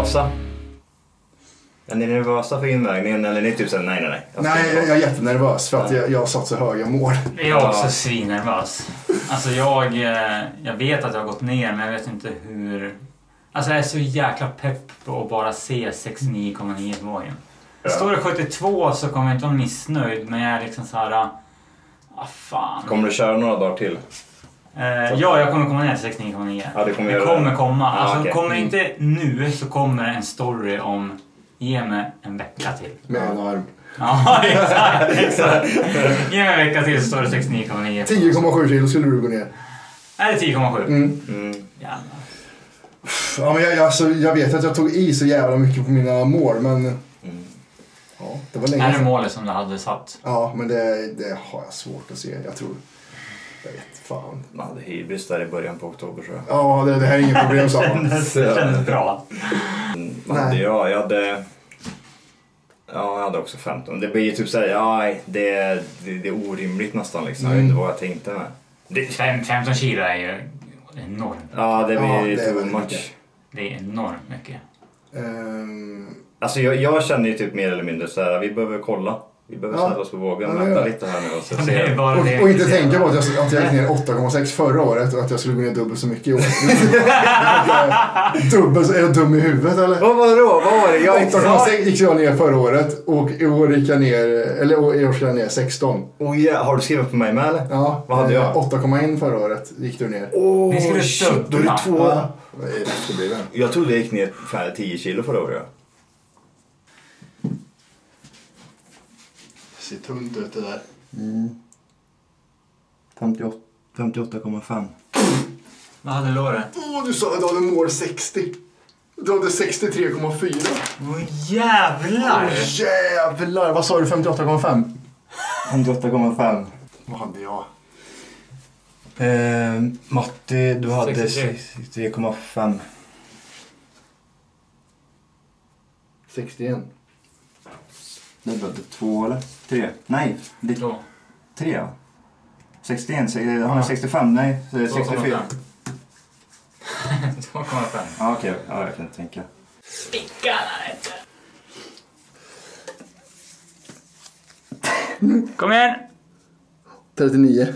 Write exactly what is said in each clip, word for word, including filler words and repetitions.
nervösa? Är ni nervösa för invägningen eller är ni typ såhär, nej nej nej? Jag nej, jag, jag är jättenervös för att jag, jag har satt så höga mål. Jag är också svinnervös. Alltså jag, jag vet att jag har gått ner men jag vet inte hur... Alltså jag är så jäkla pepp på att bara se sextionio komma nio på vågen. Ja. Står det sjuttiotvå så kommer jag inte vara missnöjd men jag är liksom så här... Ah, fan. Kommer du köra några dagar till? Uh, ja, jag kommer komma ner till sextionio komma nio. Ja, det kommer, det kommer komma. Ah, alltså okay. kommer inte nu så kommer en story om ge mig en vecka till. Med en arm. Ja, exakt, exakt. Ge mig en vecka till så står det sextionio komma nio. tio komma sju kilo skulle du gå ner. Är det tio komma sju? Mm. Mm. Jävlar. Ja, men jag, alltså, jag vet att jag tog i så jävla mycket på mina mål, men... Mm. Ja, det var länge är det sedan. målet som du hade satt? Ja, men det, det har jag svårt att se. Jag tror... Jag vet, fan. Man hade hybris där i början på oktober så. Ja, det, det här är inget problem, sa man. Det kändes bra. Mm, hade jag, jag hade... Ja, jag hade också femton. Det blir ju typ såhär, ja, det, det, det är orimligt nästan liksom. Mm. Jag vet inte vad jag tänkte med. Det, femton kilo är ju enormt. Ja, det blir ja, ju too much. Mycket. Det är enormt mycket. Um... Alltså jag, jag känner ju typ mer eller mindre så här, vi behöver kolla. Vi behöver ja. ställa oss på vågen och ja, vänta ja. lite här nu. Och, så det är bara och, det och inte tänka på att jag, att jag gick ner åtta komma sex förra året och att jag skulle gå ner dubbelt så mycket i år. Dubbelt, är jag dum i huvudet eller? Vad var det då? Vad var det? Jag åtta komma sex gick jag ner förra året och i år gick jag ner, eller i år ska jag ner sexton. Oh, yeah. Har du skrivit på mig med eller? Ja, vad hade jag? åtta komma ett förra året gick du ner. Åh, ni skulle shit, då är det två. Ja, det är rätt att bli den. Jag trodde jag gick ner ungefär tio kilo förra året. Ser tunt ut det där. Mm. femtioåtta komma fem. Vad hade du låret? Åh, du sa att du hade mål sextio. Du hade sextiotre komma fyra. Åh jävlar! Åh jävlar! Vad sa du, femtioåtta komma fem? femtioåtta komma fem. Vad hade jag? Eh, Matti, du hade sextiotre. sextiotre komma fem. sextioen. Det blev två eller? Tre? Nej, det Två. tre ja. sextioen, han är sextiofem, nej, sextiofyra. två komma fem. Ja, okej, okay. Ja, jag kan inte tänka. Stickarna inte. Kom igen! trettionio.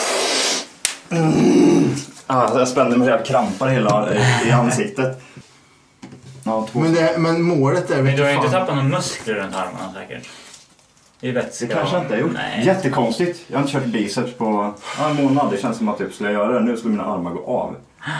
Mm. Ah, jag spände mig helt krampar hela i ansiktet. Ja, två. Men, det, men målet är... Men du har ju inte tappat någon muskler runt armarna säkert. I vätska. Det kanske jag inte har gjort. Nej. Jättekonstigt. Jag har inte kört biceps på ja, en månad. Det känns som att typ skulle jag göra det. Nu skulle mina armar gå av.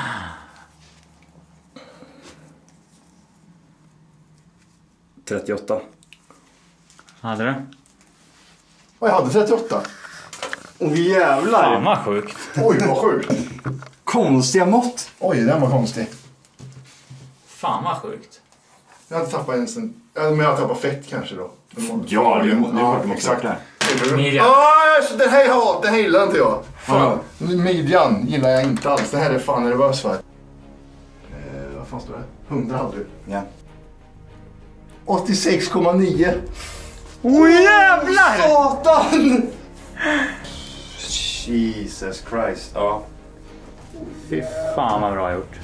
trettioåtta. Hade du? Ja, jag hade trettioåtta. Åh jävlar! Fan vad sjukt. Oj, vad sjukt. Konstiga mått. Oj, den var konstig. Fan vad sjukt. Jag hade tappat en sen... Men jag hade tappat fett kanske då. Ja, det är klart ja, du måste exakt. det. Midjan. Ah, den här, ja, den här gillar inte jag. Fan. Midjan gillar jag inte alls. Det här är fan nervös för. Eh, vad fan står det? hundra hade du. Ja. åttiosex komma nio. Åh jävlar! Satan! Jesus Christ. Ja. Fy fan vad bra gjort.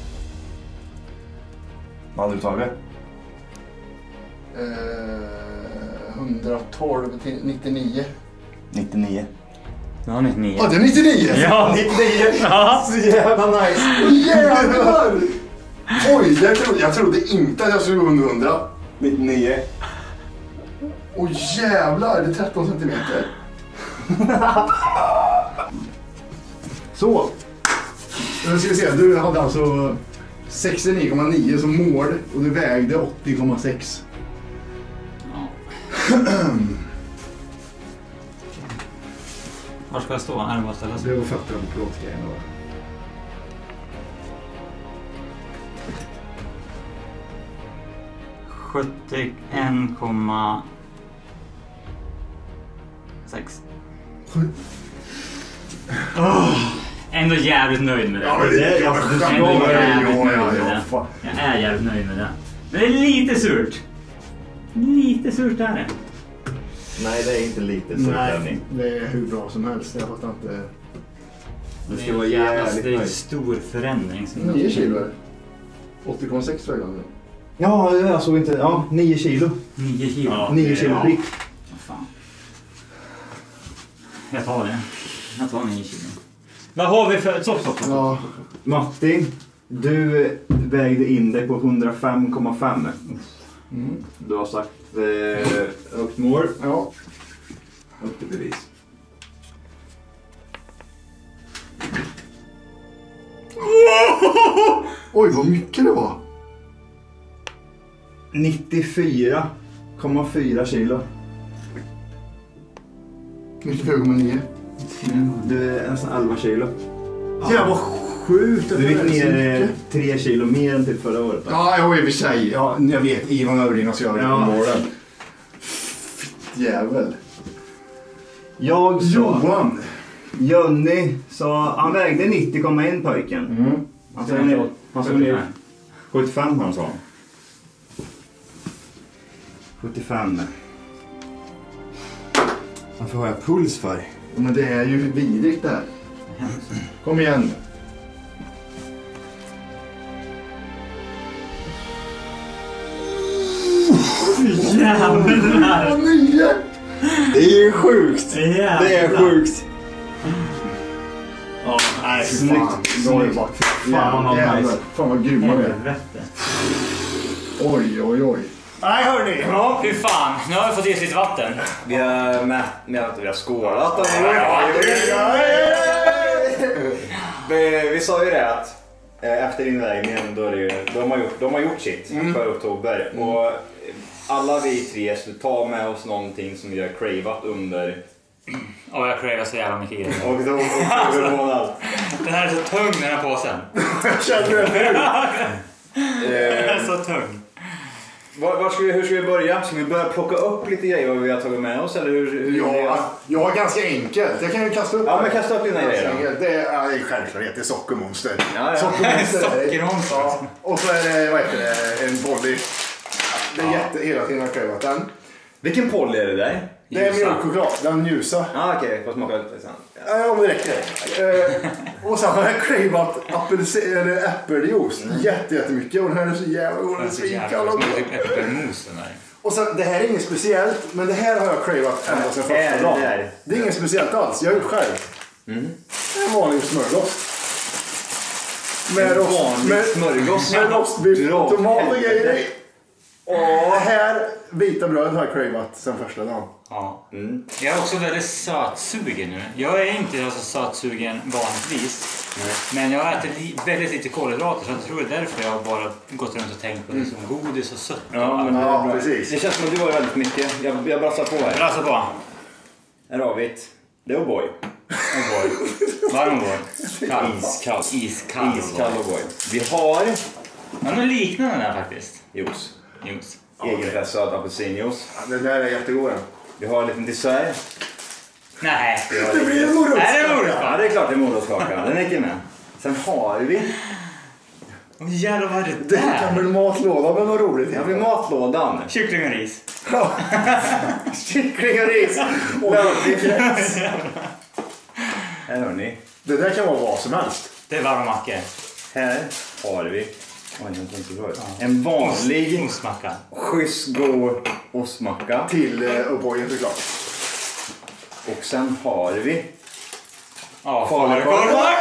Vad hade du tagit? Eh, hundratolv till nittionio. nittionio. Nu har nittionio. Ja, det är nittionio! Ja. nittionio! Ja. Så jävla nice! Jävlar! Oj, jag trodde, jag trodde inte att jag skulle gå under hundra. nittionio. Oj jävlar, det är tretton centimeter. Så. Nu ska vi se, du hade alltså sextionio komma nio som mål och du vägde åttio komma sex. Ja. Var ska jag stå? Är det bara att ställa sig? Det var fötterna på plåtgrejen då. sjuttioen komma sex. Oh, ändå jävligt nöjd med det. Ja, men det är jag. Ändå Ja, jävligt ja, nöjd ja, med ja, det. fan. Jag är jävligt nöjd med det. Men det är lite surt. Lite surt är det. Nej, det är inte lite så. Nej, det är hur bra som helst. Jag fattar inte. Det ska vara jävla, jävligt det är en nöjd. stor förändring. som nio kilo. åttio komma sex vägde han. Ja, jag såg inte. Ja, nio kilo. nio kilo? Ja, nio kilo ja. prick. Vad fan. Jag tar det. Jag tar nio kilo. Vad har vi för... Stopp, stopp, stopp. Ja. Matti, du vägde in dig på hundrafem komma fem. Mm. Du har sagt eh, högt mål. Ja. Upp till bevis. Oj, vad mycket det var. nittiofyra komma fyra kilo. nittiofyra komma nio. Du är nästan elva kilo. Jävlar vad sjukt. Du gick ner tre kilo mer än till förra året. Ja, jag i och för sig. Ja, jag vet. Ivan Överling och så jag ja. målen. Fitt jävel. Jag sa... Johan. Jonny sa... Han vägde nittio komma ett pojken. Mm. Han sa ner... Han sa ner... sjuttiofem han sa. sjuttiofem. Varför har jag puls för? Men det är ju vidrigt det här. Kom igen. Jävlar! Vad nio! Det är ju sjukt! Jävlar. Det är sjukt! Ja, nej, Snyggt. Bra jobbat. Fan vad nice. Fan vad grymma vi är. Helvete. Oj, oj, oj. Nej hörni! Ja, hur fan. Nu har vi fått i oss lite vatten. Vi har, med, med, vi har skålat och vi, vi sa ju det att efter invägningen då är det ju, de, har gjort, de har gjort sitt mm. för oktober. Mm. Och alla vi tre skulle ta med oss någonting som vi har cravat under... Ja, jag cravar så jävla mycket grejer. Och då oktober månad. Den här är så tung, den här påsen. Jag känner det nu. Den är så tung. Var, var ska vi, hur ska vi börja? Ska vi börja plocka upp lite grejer vad vi har tagit med oss? Eller hur, hur Ja, jag är ganska enkelt. Jag kan ju kasta upp. Ja, men kasta upp dina grejer då. Det är, ja, det är självklart. Det är sockermonster. Ja, ja. Sockermonster. Sockermonster. Ja. Och så är det, vad heter det, en Polly. Det är ja. jätte, hela tiden har krövat den. Vilken Polly är det där? Det är mjölkchoklad, den ljusa. Ah, okej, okay. Får smaka lite sen. Ja, om det räcker. Eh, och sen har jag cravat apelsin eller äppeljuice. Mm. Jätte, jättemycket. Och den här är så jävla god. Den är svinkall. Äppelmos den där. Och sen, det här är inget speciellt, men det här har jag cravat ända sedan första dagen. Det, det är inget speciellt alls, jag har gjort själv. Mm. Det är en vanlig smörgås. Med en rost, vanlig med, smörgås. Med rostbiff och tomat och grejer. Och det här vita brödet har jag cravat sedan första dagen. Ja. Mm. Jag är också väldigt sötsugen nu. Jag är inte så sötsugen vanligtvis. Nej. Men jag äter li- väldigt lite kolhydrater, så jag tror det är därför jag har bara gått runt och tänkt på det som godis och sött. Ja, men ja, det, precis. Det känns som att du har väldigt mycket. Jag, jag brassar på här. Brassa på. Här har vi ett. Det är O'boy. O'boy. Varm O'boy. Kall. Iskall. Iskall. Iskall O'boy. Vi har... Ja, något liknande där faktiskt. Juice. Juice. Egenpressad apelsinjuice. Ja, det där är jättegod. Vi har en liten dessert. Nej. Det blir en morotskaka. Är det morotskaka? Ja, det är klart det är morotskaka. Den är inte med. Sen har vi... Åh jävlar, vad är det Det där? kan bli matlåda, men vad roligt. Här har vi matlådan. Kyckling och ris. Kyckling och ris. Här hör ni. Det där kan vara vad som helst. Det är varma mackor. Här har vi... Oj, jag inte bra. En vanlig ostmacka. schysst god ostmacka. Till uh, O'boyen såklart. Och sen har vi... Ja, falukorv.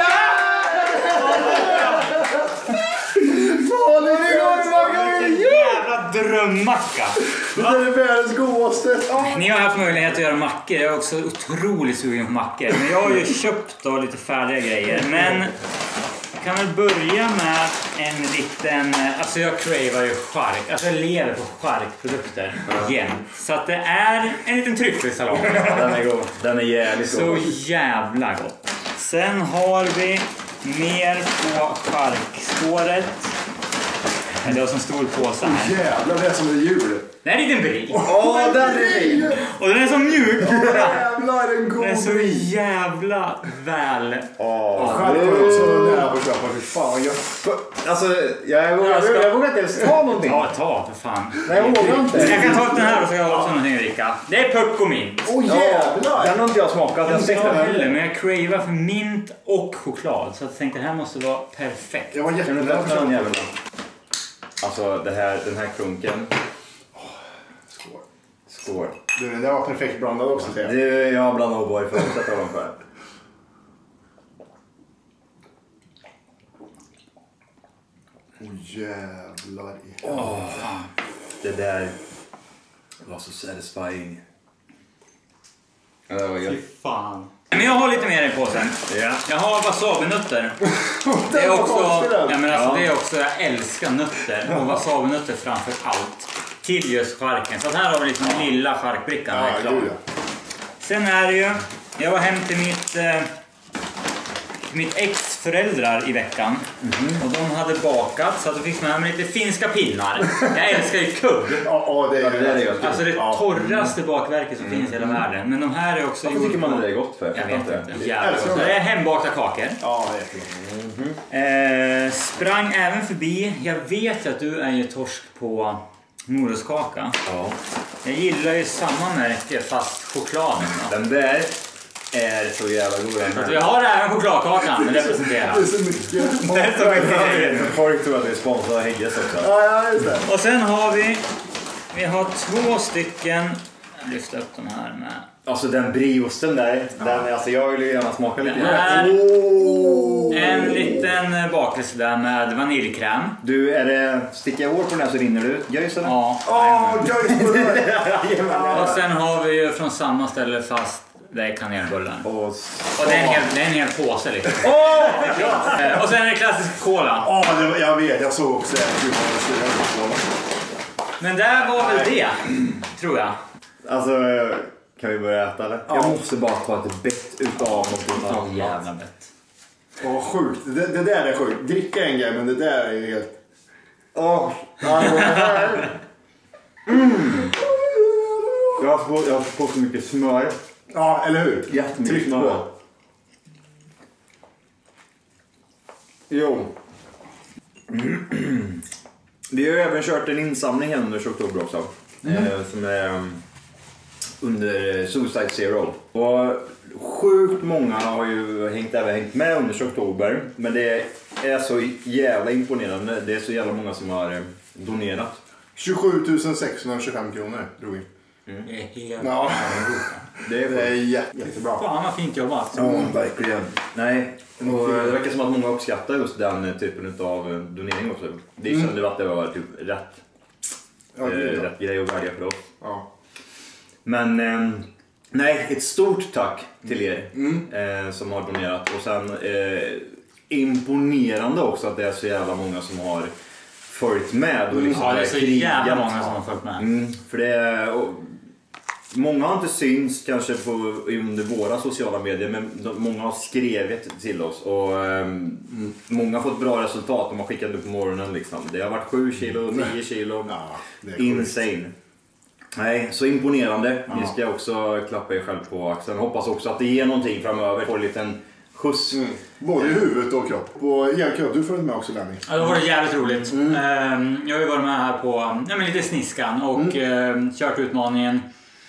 Jävla drömmacka. Det där är världens godaste. Ni har haft möjlighet att göra mackor. Jag är också otroligt sugen på mackor. Men jag har ju köpt då lite färdiga grejer. Men jag kan väl börja med en liten... Alltså jag cravar ju chark. Alltså jag lever på charkprodukter igen. Så att det är en liten tryffelsallad. Den är god. Den är jävligt så god. Så jävla gott. Sen har vi mer på charkspåret. Det är som stor påse här. Jävlar, det är som en jul. Det är en liten brie. Åh, oh, den är fin. Och den är så mjuk. Jävlar, en god. Den är så jävla väl. Åh, oh, själv var jag också nära på att köpa. Fy fan, jag... Alltså, jag vågar, jag, ska... jag vågar inte ens ta någonting. Ja, ta för fan. Nej, jag vågar inte. Jag kan ta upp den här och så jag också någonting att dricka. Det är pucko mint. Åh, oh, jävlar. Den har inte jag smakat. Jag inte heller, men jag cravar för mint och choklad. Så jag tänkte det här måste vara perfekt. Jag var jättenära. Alltså det här, den här klunken. Skål. Skål. Du, den där var perfekt blandad också. Det är jag blandar O'boy för att sätta dem själv. Åh oh, jävlar i oh, det där var så satisfying. Det var gött. Fy fan. Men jag har lite mer i påsen. Ja. Jag har wasabinötter. Det är också, ja, men alltså, ja. det är också, jag älskar nötter. Och wasabinötter framför allt. Till just charken. Så här har vi liksom den lilla charkbrickan. Ja, klar. Sen är det ju, jag var hem till mitt, eh, mitt ex föräldrar i veckan. Mm-hmm. Och de hade bakat så att de fick med mig lite finska pinnar. Jag älskar ju kubb. Ja, ja, det är det. Är det alltså det ja. torraste bakverket som mm. finns i hela världen. Men de här är också... Varför tycker man det är gott för? Jag, jag vet inte. inte. Jävligt gott. Det är hembakta kakor. Ja, mm-hmm. eh, sprang även förbi. Jag vet att du är ju torsk på morotskaka. Ja. Jag gillar ju samma märke fast chokladen. Då. Den där är så jävla god. Så vi har även chokladkakan representerad. Det är så mycket. Det är så mycket. Folk tror att det är sponsrad av Hägges också. Ja, ja, just det. Och sen har vi, vi har två stycken, jag lyfter upp de här med. Alltså den briosten där, ja. den, alltså jag vill ju gärna smaka lite. Oh. En liten bakelse där med vaniljkräm. Du, är det sticka hår på den här så rinner det ut? Göjs eller? Ja. Åh, göjs på det. Och sen har vi ju från samma ställe fast det är kanelbullar. Och, och det är en hel, det är en hel påse liksom. Oh! Och sen är det klassisk cola. Ja, oh, jag vet, jag såg också det. Men där var väl det, tror jag. Alltså, kan vi börja äta eller? Ja. Jag måste bara ta ett bett utav något annat. Jävla bett. Åh, oh, sjukt. Det, det där är sjukt. Dricka en grej, men det där är helt... Åh, oh. mm. Jag har fått, jag har fått så mycket smör. Ja, eller hur? Jättemycket tryck smör. På. Jo. Mm. Vi har även kört en insamling här under oktober också. Mm. Eh, som är um, under Suicide Zero. Och sjukt många har ju hängt, även hängt med under oktober. Men det är så jävla imponerande. Det är så jävla många som har eh, donerat. tjugosju tusen sexhundratjugofem kronor drog vi. Mm. Det är helt... Ja. Det är, det är jätte, jättebra. Fan vad fint jobbat. Ja, verkligen. Nej, och det verkar som att många uppskattar just den typen av donering också. Det kände mm. att det var typ rätt, ja, eh, rätt grej att välja för oss. Ja. Men eh, nej, ett stort tack till er mm. eh, som har donerat. Och sen eh, imponerande också att det är så jävla många som har följt med. Och liksom ja, det är så krigat. jävla många som har följt med. Mm, för det är... Och, många har inte syns kanske på, under våra sociala medier, men de, många har skrivit till oss och um, mm. många har fått bra resultat. De har skickat upp på morgonen liksom. Det har varit sju kilo, nio kilo. Ja, insane. Nej, så imponerande. Ja. Ni ska också klappa er själv på axeln. Hoppas också att det ger någonting framöver. Få en liten skjuts. Mm. Både i huvudet och kropp. Och hjärnkropp, du följde med också, Lenny. Ja, det var det jävligt roligt. Mm. Jag har ju varit med här på ja, men lite sniskan och mm. kört utmaningen.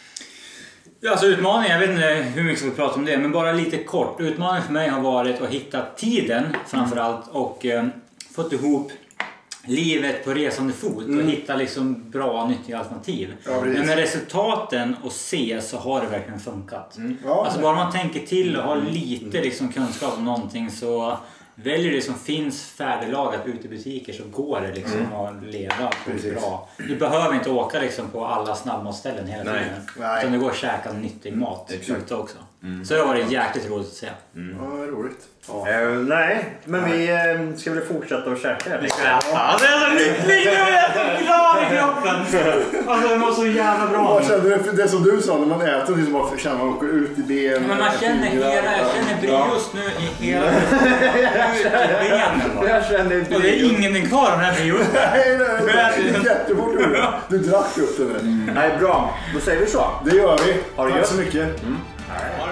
Alltså utmaningen, jag vet inte hur mycket vi pratar om det, men bara lite kort. Utmaningen för mig har varit att hitta tiden framförallt och eh, fått ihop livet på resande fot och mm. hitta liksom bra, nyttiga alternativ. Ja, men med resultaten och se så har det verkligen funkat. Mm. Ja, alltså bara man tänker till och har lite liksom kunskap om någonting så väljer det som finns färdiglagat ute i butiker så går det liksom mm. att leva på bra. Du behöver inte åka liksom på alla snabbmatställen hela tiden. Nej. Utan det går att käka nyttig mat ute också. Mm. Så det var det jäkligt roligt att se. Mm. Ja, roligt. Ja. Uh, nej, men nej. vi uh, ska väl fortsätta att käka här. Ja, ja, det är så lycklig nu, jag är så glad i kroppen. Alltså det var så jävla bra. Man känner det, det som du sa, när man äter så bara känner man åker ut i ben. Men man känner hela, jag känner bry just nu i hela ut i benen. Jag känner bry. Och det är ingenting kvar av den här brios. Nej, nej, nej. Jättefort du. Du drack upp den där. Mm. Nej, bra. Då säger vi så. Det gör vi. Har Tack så mycket. Mm.